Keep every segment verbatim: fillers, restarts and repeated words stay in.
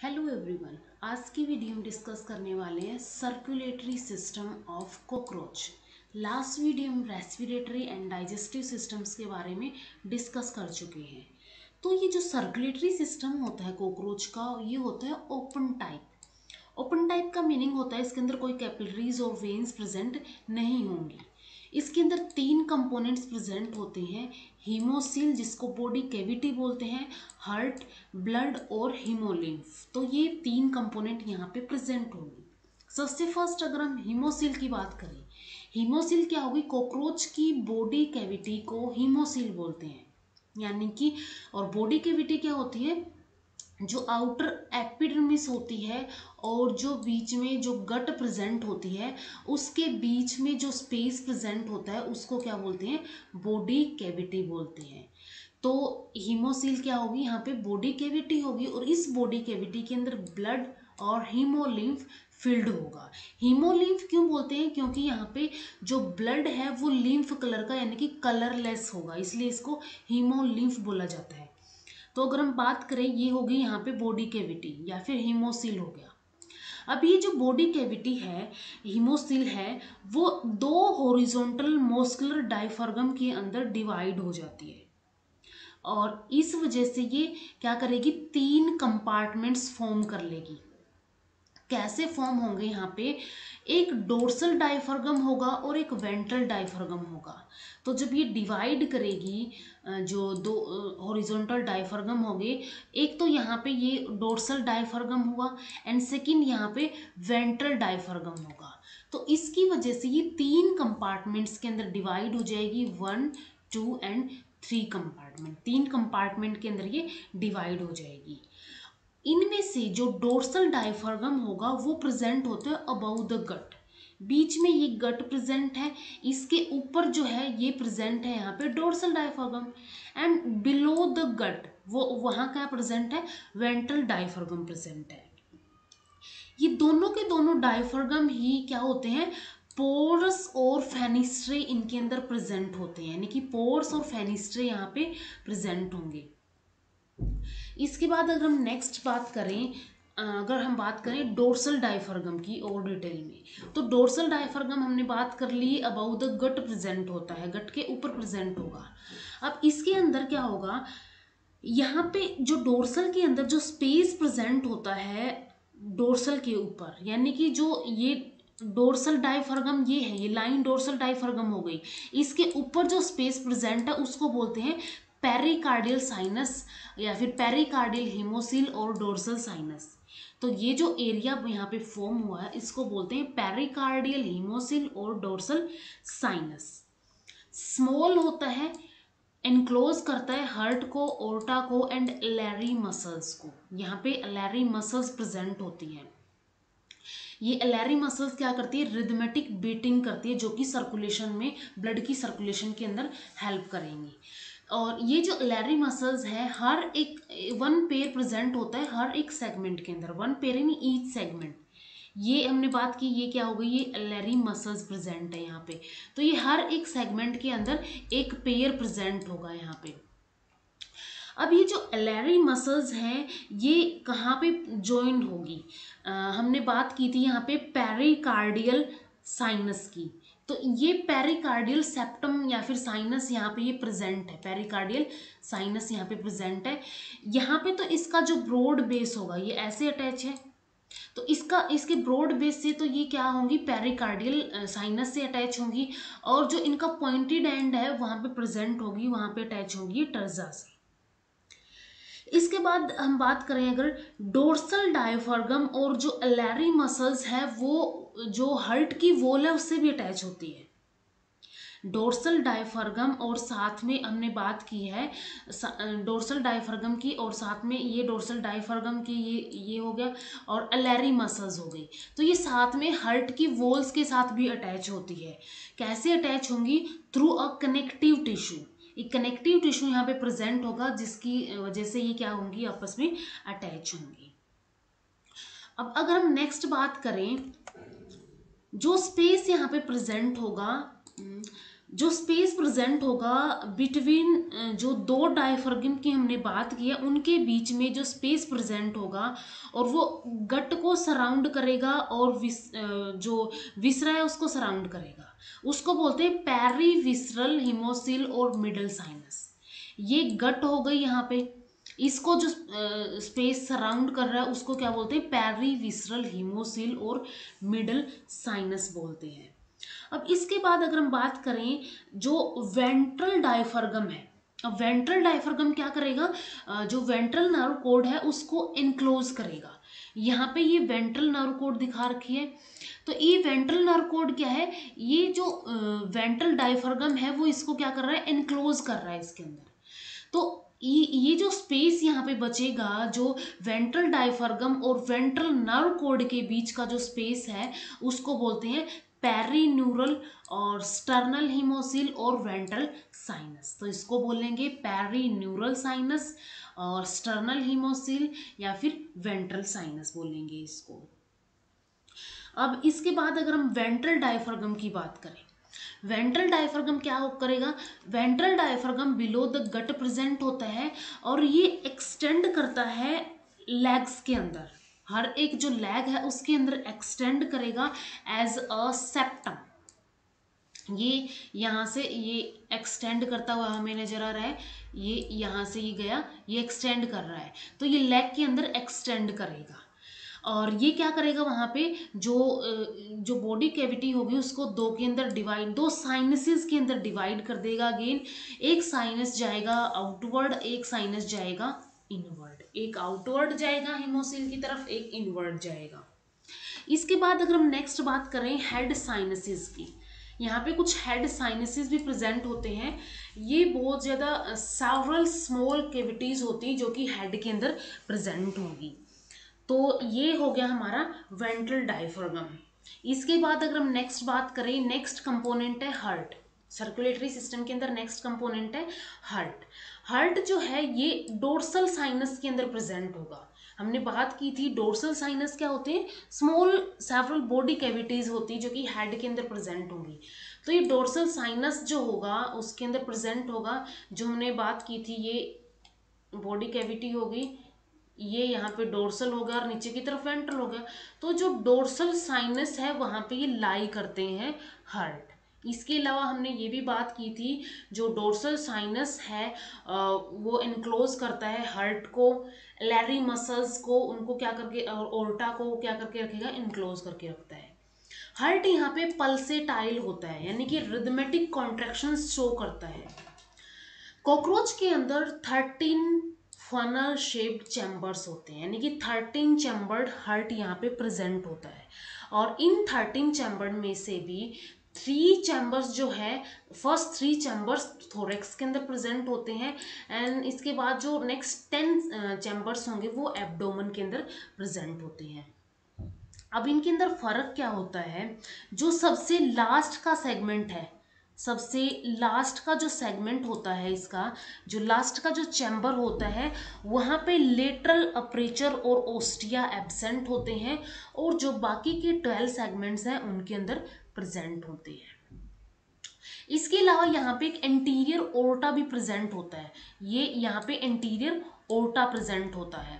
Hello everyone, आज की video में डिस्कस करने वाले हैं circulatory system of cockroach. Last video में रेस्पिरेटरी एंड डाइजेस्टिव सिस्टम्स के बारे में डिस्कस कर चुके हैं। तो ये जो सर्कुलेटरी सिस्टम होता है कॉकरोच का, ये होता है ओपन टाइप। ओपन टाइप का मीनिंग होता है इसके अंदर कोई कैपिलरीज और वेन्स प्रेजेंट नहीं होंगी। इसके अंदर तीन कंपोनेंट्स प्रेजेंट होते हैं, हीमोसील जिसको बॉडी कैविटी बोलते हैं, हार्ट, ब्लड और हीमोलिम्फ। तो ये तीन कंपोनेंट यहाँ पे प्रेजेंट होंगे। सबसे फर्स्ट अगर हम हीमोसील की बात करें, हीमोसील क्या होगी, कॉकरोच की बॉडी कैविटी को हीमोसील बोलते हैं। यानी कि और बॉडी कैविटी क्या होती है, जो आउटर एपिडर्मिस होती है और जो बीच में जो गट प्रेजेंट होती है, उसके बीच में जो स्पेस प्रेजेंट होता है उसको क्या बोलते हैं, बॉडी कैविटी बोलते हैं। तो हीमोसील क्या होगी, यहाँ पे बॉडी कैविटी होगी और इस बॉडी कैविटी के अंदर ब्लड और हीमोलिम्फ फिल्ड होगा। हीमोलिम्फ क्यों बोलते हैं, क्योंकि यहाँ पे जो ब्लड है वो लिम्फ कलर का यानी कि कलरलेस होगा, इसलिए इसको हीमोलिम्फ बोला जाता है। तो अगर हम बात करें, ये होगी यहाँ पे बॉडी कैविटी या फिर हीमोसील हो गया। अब ये जो बॉडी कैविटी है, हीमोसील है, वो दो हॉरिजॉन्टल मस्कुलर डायफ्रागम के अंदर डिवाइड हो जाती है और इस वजह से ये क्या करेगी, तीन कंपार्टमेंट्स फॉर्म कर लेगी। कैसे फॉर्म होंगे, यहाँ पे एक डोर्सल डायफ्रागम होगा और एक वेंट्रल डायफ्रागम होगा। तो जब ये डिवाइड करेगी, जो दो हॉरिजॉन्टल डायफ्रागम होंगे, एक तो यहाँ पे ये डोर्सल डायफ्रागम होगा एंड सेकंड यहाँ पे वेंट्रल डायफ्रागम होगा। तो इसकी वजह से ये तीन कंपार्टमेंट्स के अंदर डिवाइड हो जाएगी, one two and three compartment, तीन कंपार्टमेंट के अंदर ये डिवाइड हो जाएगी। इनमें से जो डोर्सल डायफ्रागम होगा वो प्रेजेंट होता है अबव द गट, बीच में ये गट प्रेजेंट है, इसके ऊपर जो है ये प्रेजेंट है यहाँ पे dorsal diaphragm and below the gut वो वहाँ क्या प्रेजेंट है, वेंट्रल डायफ्रागम प्रेजेंट है। ये दोनों के दोनों डायफ्रागम ही क्या होते हैं, पोर्स और फेनिस्ट्रे इनके अंदर प्रेजेंट होते हैं, यानी कि पोर्स और फेनिस्ट्रे यहाँ पे प्रेजेंट होंगे। इसके बाद अगर हम नेक्स्ट बात करें, अगर हम बात करें डोर्सल डायफ्रागम की और डिटेल में, तो डोर्सल डायफ्रागम हमने बात कर ली, अबाउट द गट प्रेजेंट होता है, गट के ऊपर प्रेजेंट होगा। अब इसके अंदर क्या होगा, यहाँ पे जो डोर्सल के अंदर जो स्पेस प्रेजेंट होता है डोर्सल के ऊपर, यानी कि जो ये डोर्सल डायफ्रागम ये है, ये लाइन डोर्सल डायफ्रागम हो गई, इसके ऊपर जो स्पेस प्रेजेंट है उसको बोलते हैं पेरिकार्डियल साइनस या फिर पेरिकार्डियल हीमोसील और डोर्सल साइनस। तो ये जो एरिया यहाँ पे फॉर्म हुआ है इसको बोलते हैं पेरिकार्डियल हीमोसील और डोर्सल साइनस। स्मॉल होता है, एनक्लोज करता है हार्ट को, ओर्टा को एंड एलैरी मसल्स को। यहाँ पे एलैरी मसल्स प्रेजेंट होती हैं। ये एलैरी मसल्स क्या करती है, रिदमेटिक बीटिंग करती है, जो कि सर्कुलेशन में, ब्लड की सर्कुलेशन के अंदर हेल्प करेंगी। और ये जो एलैरी मसल्स है, हर एक वन पेयर प्रेजेंट होता है हर एक सेगमेंट के अंदर, one pair in each segment. ये हमने बात की, ये क्या हो गई, ये एलैरी मसल्स प्रेजेंट है यहाँ पे। तो ये हर एक सेगमेंट के अंदर एक पेयर प्रेजेंट होगा यहाँ पे। अब ये जो एलैरी मसल्स हैं ये कहाँ पे ज्वाइन होगी, आ, हमने बात की थी यहाँ पे पेरिकार्डियल साइनस की। तो ये पेरिकार्डियल सेप्टम या फिर साइनस यहाँ पे ये प्रेजेंट है, पेरिकार्डियल साइनस यहाँ पे प्रेजेंट है। यहाँ पे तो इसका जो ब्रॉड बेस होगा ये ऐसे अटैच है, तो इसका इसके ब्रॉड बेस से तो ये क्या होंगी, पेरिकार्डियल साइनस से अटैच होंगी, और जो इनका पॉइंटेड एंड है वहाँ पे प्रेजेंट होगी, वहाँ पे अटैच होगी टर्जा से। इसके बाद हम बात करें अगर डोर्सल डायफ्रागम और जो एलैरी मसल्स है वो जो हार्ट की वॉल है उससे भी अटैच होती है। डोर्सल डायफ्रागम और साथ में हमने बात की है डोर्सल डायफ्रागम की, और साथ में ये डोर्सल डायफ्रागम की ये ये हो गया और एलैरी मसल्स हो गई। तो ये साथ में हार्ट की वॉल्स के साथ भी अटैच होती है। कैसे अटैच होंगी, थ्रू अ कनेक्टिव टिश्यू। एक कनेक्टिव टिश्यू यहाँ पे प्रेजेंट होगा जिसकी वजह से ये क्या होंगी, आपस में अटैच होंगी। अब अगर हम नेक्स्ट बात करें, जो स्पेस यहाँ पे प्रेजेंट होगा जो स्पेस प्रेजेंट होगा बिटवीन जो दो डायफ्रागम की हमने बात की है उनके बीच में जो स्पेस प्रेजेंट होगा और वो गट को सराउंड करेगा और विस, जो विसरा है उसको सराउंड करेगा, उसको बोलते हैं पैरी विसरल हिमोसिल और मिडल साइनस। ये गट हो गई यहाँ पे, इसको जो स्पेस सराउंड कर रहा है उसको क्या बोलते हैं, पैरी विसरल हिमोसिल और मिडल साइनस बोलते हैं। अब इसके बाद अगर हम बात करें जो वेंट्रल डायफ्रागम है, अब वेंट्रल डायफ्रागम क्या करेगा, जो वेंट्रल नर्व कोड है उसको इनक्लोज करेगा। यहाँ पे ये वेंट्रल नर्व कोड दिखा रखी है, तो ये वेंट्रल नर्व कोड क्या है, ये जो वेंट्रल डायफ्रागम है वो इसको क्या कर रहा है, इनक्लोज कर रहा है इसके अंदर। तो ये जो स्पेस यहाँ पे बचेगा, जो वेंट्रल डायफ्रागम और वेंट्रल नर्व कोड के बीच का जो स्पेस है उसको बोलते हैं पेरीन्यूरल और स्टर्नल हिमोसिल और वेंट्रल साइनस। तो इसको बोलेंगे पेरीन्यूरल साइनस और स्टर्नल हिमोसिल या फिर वेंट्रल साइनस बोलेंगे इसको। अब इसके बाद अगर हम वेंट्रल डायफ्रागम की बात करें, वेंट्रल डायफ्रागम क्या करेगा, ventral diaphragm below the gut present होता है और ये एक्सटेंड करता है लेग्स के अंदर, हर एक जो लेग है उसके अंदर एक्सटेंड करेगा एज अ सेप्टम। ये यहाँ से ये एक्सटेंड करता हुआ हमें नजर आ रहा है, ये यहाँ से ये गया, ये एक्सटेंड कर रहा है, तो ये लेग के अंदर एक्सटेंड करेगा और ये क्या करेगा, वहाँ पे जो जो बॉडी कैविटी होगी उसको दो के अंदर डिवाइड, दो साइनसेस के अंदर डिवाइड कर देगा। अगेन एक साइनस जाएगा आउटवर्ड, एक साइनस जाएगा इनवर्ड, एक आउटवर्ड जाएगा हिमोसिल की तरफ, एक इनवर्ड जाएगा। इसके बाद अगर हम नेक्स्ट बात करें हेड साइनसेस की, यहाँ पे कुछ हेड साइनसेस भी प्रेजेंट होते हैं। ये बहुत ज़्यादा सेवरल स्मॉल कैविटीज़ होती हैं जो कि हेड के अंदर प्रेजेंट होंगी। तो ये हो गया हमारा वेंट्रल डायफ्रागम। इसके बाद अगर हम नेक्स्ट बात करें, नेक्स्ट कंपोनेंट है हार्ट। सर्कुलेटरी सिस्टम के अंदर नेक्स्ट कंपोनेंट है हार्ट। हार्ट जो है ये डोर्सल साइनस के अंदर प्रेजेंट होगा। हमने बात की थी डोर्सल साइनस क्या होते हैं, स्मॉल सेवरल बॉडी कैविटीज होती है जो कि हेड के अंदर प्रेजेंट होंगी। तो ये डोर्सल साइनस जो होगा उसके अंदर प्रेजेंट होगा, जो हमने बात की थी ये बॉडी कैविटी होगी, ये यहाँ पे डोर्सल हो गया और नीचे की तरफ वेंट्रल हो गया। तो जो डोर्सल साइनस है वहाँ पे ये लाई करते हैं हार्ट। इसके अलावा हमने ये भी बात की थी जो डोर्सल साइनस है वो इनक्लोज करता है हार्ट को, लैरी मसल्स को, उनको क्या करके और ओर्टा को क्या करके रखेगा, इनक्लोज करके रखता है। हार्ट यहाँ पे पल्सेटाइल होता है, यानी कि रिदमेटिक कॉन्ट्रैक्शंस शो करता है। कॉकरोच के अंदर थर्टीन फनल शेप्ड चैम्बर्स होते हैं, यानी कि थर्टीन चैम्बर्ड हार्ट यहाँ पे प्रेजेंट होता है और इन थर्टीन चैम्बर्ड में से भी थ्री चैम्बर्स जो है, फर्स्ट थ्री चैम्बर्स थोरेक्स के अंदर प्रेजेंट होते हैं एंड इसके बाद जो नेक्स्ट टेन चैम्बर्स होंगे वो एब्डोमेन के अंदर प्रेजेंट होते हैं। अब इनके अंदर फर्क क्या होता है, जो सबसे लास्ट का सेगमेंट है, सबसे लास्ट का जो सेगमेंट होता है इसका, जो लास्ट का जो चैम्बर होता है वहाँ पे लेटरल अपर्चर और ओस्टिया एब्सेंट होते हैं और जो बाकी के ट्वेल्व सेगमेंट्स हैं उनके अंदर प्रेजेंट होते हैं। इसके अलावा यहाँ पे एक एंटीरियर ओर्टा भी प्रेजेंट होता है, ये यहाँ पे एंटीरियर ओर्टा प्रेजेंट होता है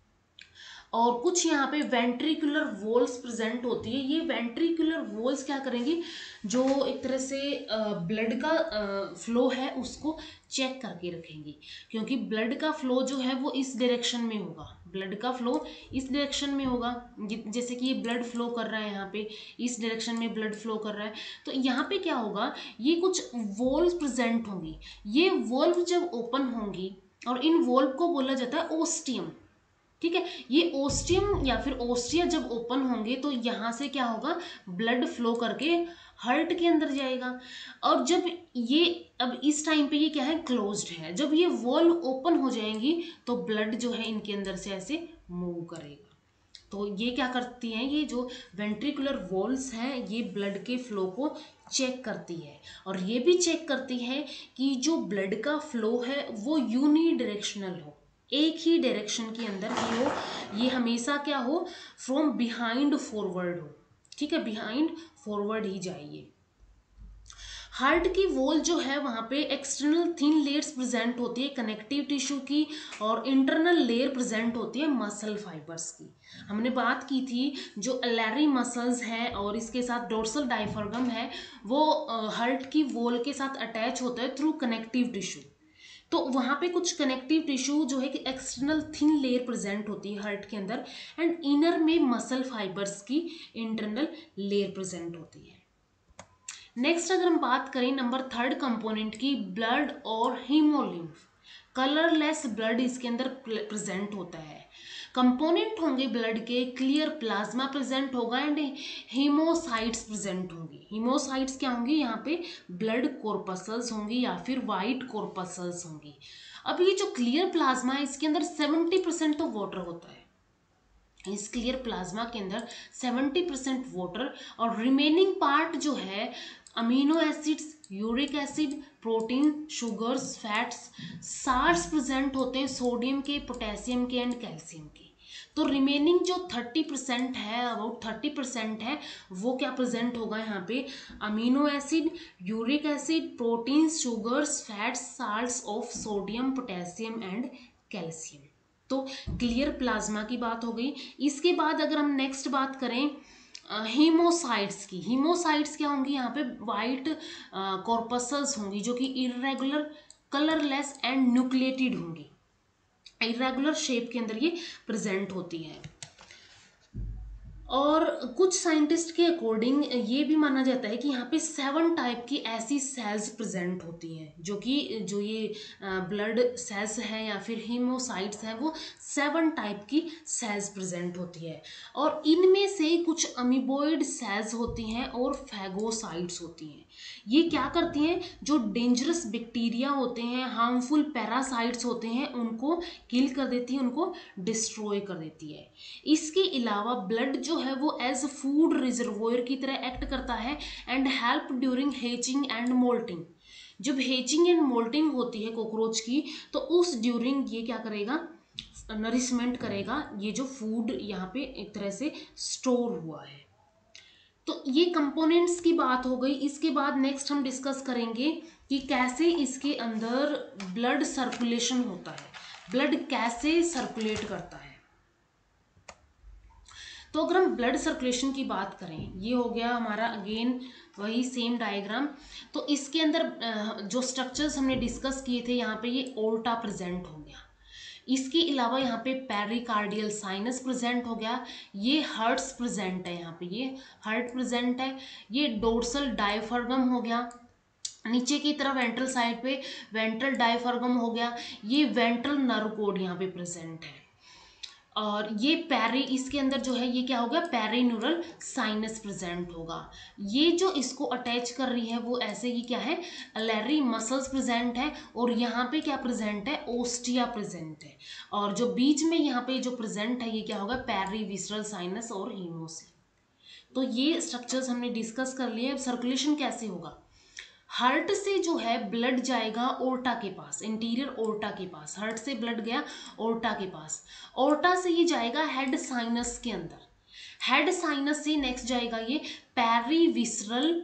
और कुछ यहाँ पे वेंट्रिकुलर वॉल्स प्रेजेंट होती है। ये वेंट्रिकुलर वॉल्स क्या करेंगी, जो एक तरह से ब्लड का फ्लो है उसको चेक करके रखेंगी, क्योंकि ब्लड का फ्लो जो है वो इस डायरेक्शन में होगा, ब्लड का फ्लो इस डायरेक्शन में होगा, जैसे कि ये ब्लड फ्लो कर रहा है यहाँ पे इस डायरेक्शन में ब्लड फ्लो कर रहा है, तो यहाँ पे क्या होगा, ये कुछ वॉल्व प्रेजेंट होंगी। ये वॉल्व जब ओपन होंगी और इन वॉल्व को बोला जाता है ओस्टियम, ठीक है। ये ओस्टियम या फिर ओस्टिया जब ओपन होंगे तो यहाँ से क्या होगा, ब्लड फ्लो करके हार्ट के अंदर जाएगा और जब ये अब इस टाइम पे ये क्या है, क्लोज्ड है। जब ये वॉल्व ओपन हो जाएंगी तो ब्लड जो है इनके अंदर से ऐसे मूव करेगा। तो ये क्या करती हैं, ये जो वेंट्रिकुलर वॉल्स हैं ये ब्लड के फ्लो को चेक करती है और ये भी चेक करती है कि जो ब्लड का फ्लो है वो यूनी डायरेक्शनल हो, एक ही डायरेक्शन के अंदर ही हो, ये हमेशा क्या हो, फ्रॉम बिहाइंड फॉरवर्ड हो, ठीक है, बिहाइंड फॉरवर्ड ही जाइए। हार्ट की वॉल जो है वहाँ पे एक्सटर्नल थिन लेयर्स प्रेजेंट होती है कनेक्टिव टिश्यू की, और इंटरनल लेयर प्रेजेंट होती है मसल फाइबर्स की। हमने बात की थी जो अलेरी मसल्स हैं और इसके साथ डोर्सल डायफ्रागम है वो हार्ट की वॉल के साथ अटैच होता है थ्रू कनेक्टिव टिश्यू। तो वहाँ पे कुछ कनेक्टिव टिश्यू जो है कि एक्सटर्नल थिन लेयर प्रेजेंट होती है हार्ट के अंदर, एंड इनर में मसल फाइबर्स की इंटरनल लेयर प्रेजेंट होती है। नेक्स्ट अगर हम बात करें नंबर थर्ड कंपोनेंट की, ब्लड और हीमोलिम्फ। कलरलेस ब्लड इसके अंदर प्रेजेंट होता है। कंपोनेंट होंगे ब्लड के, क्लियर प्लाज्मा प्रेजेंट होगा एंड हीमोसाइट्स प्रेजेंट होंगी। हीमोसाइट्स क्या होंगी, यहाँ पे ब्लड कॉर्पसल्स होंगी या फिर वाइट कॉर्पसल्स होंगी। अब ये जो क्लियर प्लाज्मा है इसके अंदर सेवेंटी परसेंट तो वाटर होता है। इस क्लियर प्लाज्मा के अंदर सेवेंटी परसेंट वाटर और रिमेनिंग पार्ट जो है amino acids, uric acid, protein, sugars, fats, salts present होते हैं सोडियम के, पोटेशियम के एंड कैल्शियम के। तो रिमेनिंग जो थर्टी परसेंट है, अबाउट थर्टी परसेंट है, वो क्या प्रेजेंट होगा यहाँ पे, amino acid, uric acid, protein, sugars, fats, salts of sodium, potassium and calcium. तो क्लियर प्लाज्मा की बात हो गई। इसके बाद अगर हम नेक्स्ट बात करें हीमोसाइट्स की, हीमोसाइट्स क्या होंगी, यहाँ पे वाइट कॉर्पसल्स होंगी जो कि इरेगुलर, कलरलेस एंड न्यूक्लिएटेड होंगी। इरेगुलर शेप के अंदर ये प्रेजेंट होती है। और कुछ साइंटिस्ट के अकॉर्डिंग ये भी माना जाता है कि यहाँ पे सेवन टाइप की ऐसी सेल्स प्रेजेंट होती हैं जो कि जो ये ब्लड सेल्स हैं या फिर हीमोसाइट्स हैं वो सेवन टाइप की सेल्स प्रेजेंट होती है। और इनमें से कुछ अमीबॉइड सेल्स होती हैं और फैगोसाइट्स होती हैं। ये क्या करती हैं, जो डेंजरस बैक्टीरिया होते हैं, हार्मफुल पैरासाइट्स होते हैं, उनको किल कर देती है, उनको डिस्ट्रॉय कर देती है। इसके अलावा ब्लड जो है वो एज फूड रिजर्वोयर की तरह एक्ट करता है and help during hatching and moulting. जब हेचिंग एंड मोल्टिंग होती है कॉकरोच की तो उस ड्यूरिंग ये क्या करेगा, नरिशमेंट करेगा ये जो फूड यहाँ पे एक तरह से स्टोर हुआ है। तो ये कंपोनेंट्स की बात हो गई। इसके बाद नेक्स्ट हम डिस्कस करेंगे कि कैसे इसके अंदर ब्लड सर्कुलेशन होता है, ब्लड कैसे सर्कुलेट करता है। तो अगर हम ब्लड सर्कुलेशन की बात करें, ये हो गया हमारा अगेन वही सेम डायग्राम। तो इसके अंदर जो स्ट्रक्चर्स हमने डिस्कस किए थे, यहाँ पे ये ओल्टा प्रेजेंट हो गया। इसके अलावा यहाँ पे पेरिकार्डियल साइनस प्रेजेंट हो गया, ये हार्ट्स प्रेजेंट है, यहाँ पे ये हार्ट प्रेजेंट है। ये डोर्सल डायफ्रागम हो गया, नीचे की तरफ वेंट्रल साइड पे वेंट्रल डायफ्रागम हो गया, ये वेंट्रल नर्व कोड यहाँ पे प्रेजेंट है। और ये पैरी, इसके अंदर जो है ये क्या होगा, पेरिन्यूरल साइनस प्रेजेंट होगा। ये जो इसको अटैच कर रही है वो ऐसे ही क्या है, अलेरी मसल्स प्रेजेंट है, और यहाँ पे क्या प्रेजेंट है, ओस्टिया प्रेजेंट है। और जो बीच में यहाँ पे जो प्रेजेंट है ये क्या होगा, पेरीविसरल साइनस और हीमोसिल। तो ये स्ट्रक्चर्स हमने डिस्कस कर लिए। अब सर्कुलेशन कैसे होगा, हार्ट से जो है ब्लड जाएगा ओर्टा के पास, इंटीरियर ओर्टा के पास, हार्ट से ब्लड गया ओर्टा के पास, ओर्टा से ये जाएगा हेड साइनस के अंदर, हेड साइनस से नेक्स्ट जाएगा ये पेरीविसरल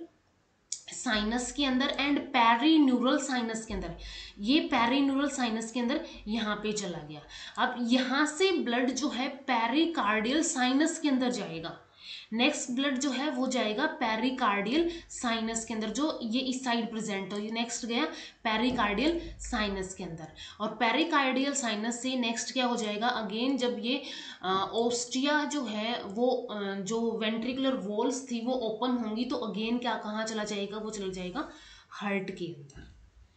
साइनस के अंदर एंड पेरीन्यूरल साइनस के अंदर, ये पेरीन्यूरल साइनस के अंदर यहाँ पे चला गया। अब यहाँ से ब्लड जो है पेरिकार्डियल साइनस के अंदर जाएगा, नेक्स्ट ब्लड जो है वो जाएगा पेरिकार्डियल साइनस के अंदर, जो ये इस साइड प्रेजेंट हो, ये नेक्स्ट गया पेरिकार्डियल साइनस के अंदर। और पेरिकार्डियल साइनस से नेक्स्ट क्या हो जाएगा, अगेन जब ये ओस्टिया जो है वो आ, जो वेंट्रिकुलर वॉल्स थी वो ओपन होंगी तो अगेन क्या कहाँ चला जाएगा, वो चला जाएगा हार्ट के अंदर।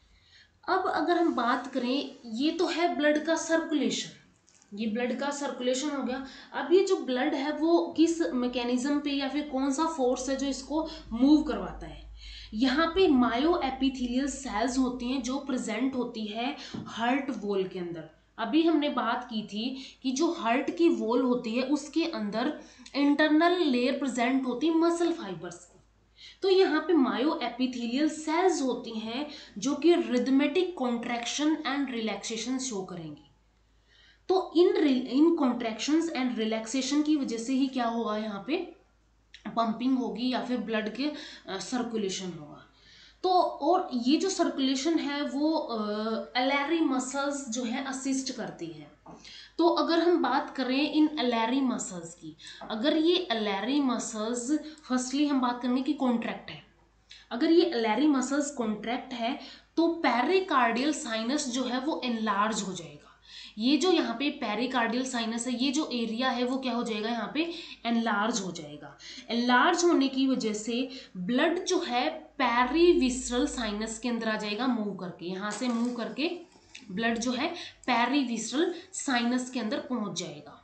अब अगर हम बात करें, ये तो है ब्लड का सर्कुलेशन, ये ब्लड का सर्कुलेशन हो गया। अब ये जो ब्लड है वो किस मैकेनिज्म पे या फिर कौन सा फोर्स है जो इसको मूव करवाता है, यहाँ पे मायो एपिथेलियल सेल्स होती हैं जो प्रेजेंट होती है हार्ट वॉल के अंदर। अभी हमने बात की थी कि जो हार्ट की वॉल होती है उसके अंदर इंटरनल लेयर प्रेजेंट होती है मसल फाइबर्स की। तो यहाँ पे मायो एपिथेलियल सेल्स होती हैं जो कि rhythmic contraction and relaxation show करेंगी। तो इन इन कॉन्ट्रैक्शंस एंड रिलैक्सेशन की वजह से ही क्या होगा, यहाँ पे पंपिंग होगी या फिर ब्लड के सर्कुलेशन होगा। तो और ये जो सर्कुलेशन है वो एलैरी मसल्स जो है असिस्ट करती है। तो अगर हम बात करें इन एलैरी मसल्स की, अगर ये एलैरी मसल्स, फर्स्टली हम बात करेंगे कि कॉन्ट्रैक्ट है। अगर ये एलैरी मसल्स कॉन्ट्रैक्ट है तो पेरिकार्डियल साइनस जो है वो एनलार्ज हो जाएगा। ये जो यहाँ पे पेरिकार्डियल साइनस है, ये जो एरिया है वो क्या हो जाएगा, यहाँ पे एनलार्ज हो जाएगा। एनलार्ज होने की वजह से ब्लड जो है पेरीविसरल साइनस के अंदर आ जाएगा, मूव करके, यहाँ से मूव करके ब्लड जो है पेरीविसरल साइनस के अंदर पहुंच जाएगा।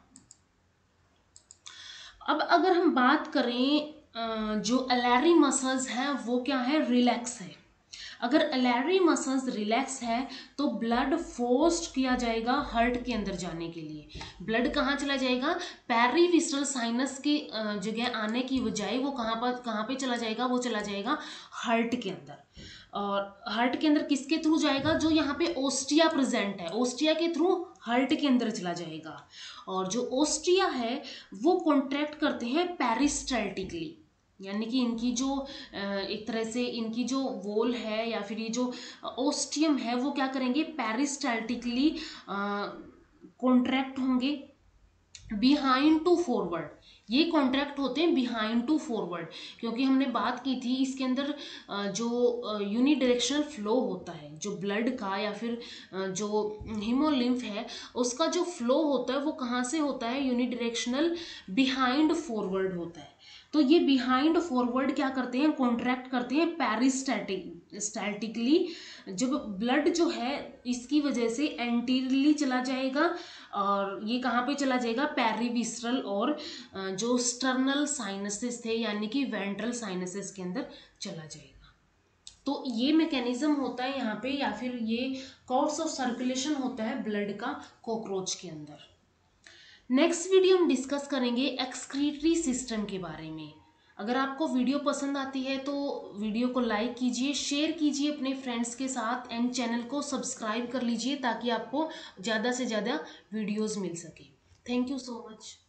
अब अगर हम बात करें जो एलैरी मसल्स हैं वो क्या है, रिलैक्स है। अगर एलैरी मसल्स रिलैक्स है तो ब्लड फोर्स्ड किया जाएगा हार्ट के अंदर जाने के लिए। ब्लड कहाँ चला जाएगा, पेरीविसरल साइनस की जगह आने की बजाय वो कहाँ पर कहाँ पे चला जाएगा, वो चला जाएगा हार्ट के अंदर। और हार्ट के अंदर किसके थ्रू जाएगा, जो यहाँ पे ओस्टिया प्रेजेंट है, ओस्टिया के थ्रू हार्ट के अंदर चला जाएगा। और जो ओस्टिया है वो कॉन्ट्रैक्ट करते हैं पेरिस्टाल्टिकली, यानी कि इनकी जो एक तरह से इनकी जो वॉल है या फिर ये जो ओस्टियम है वो क्या करेंगे, पेरिस्टाल्टिकली कॉन्ट्रैक्ट होंगे बिहाइंड टू फॉरवर्ड। ये कॉन्ट्रैक्ट होते हैं बिहाइंड टू फॉरवर्ड, क्योंकि हमने बात की थी इसके अंदर जो यूनिडायरेक्शनल फ्लो होता है जो ब्लड का या फिर जो हीमोलिम्फ है उसका जो फ्लो होता है वो कहाँ से होता है, यूनिडायरेक्शनल बिहाइंड फॉरवर्ड होता है। तो ये बिहाइंड फॉरवर्ड क्या करते हैं, कॉन्ट्रैक्ट करते हैं पेरिस्टैटिक स्टैटिकली। जब ब्लड जो है इसकी वजह से एंटीरियरली चला जाएगा और ये कहाँ पे चला जाएगा, पेरीविसरल और जो स्टर्नल साइनसेस थे यानी कि वेंट्रल साइनसेस के अंदर चला जाएगा। तो ये मैकेनिज्म होता है यहाँ पे, या फिर ये कोर्स ऑफ सर्कुलेशन होता है ब्लड का कॉकरोच के अंदर। नेक्स्ट वीडियो हम डिस्कस करेंगे एक्सक्रीटरी सिस्टम के बारे में। अगर आपको वीडियो पसंद आती है तो वीडियो को लाइक कीजिए, शेयर कीजिए अपने फ्रेंड्स के साथ एंड चैनल को सब्सक्राइब कर लीजिए ताकि आपको ज़्यादा से ज़्यादा वीडियोस मिल सके। Thank you so much.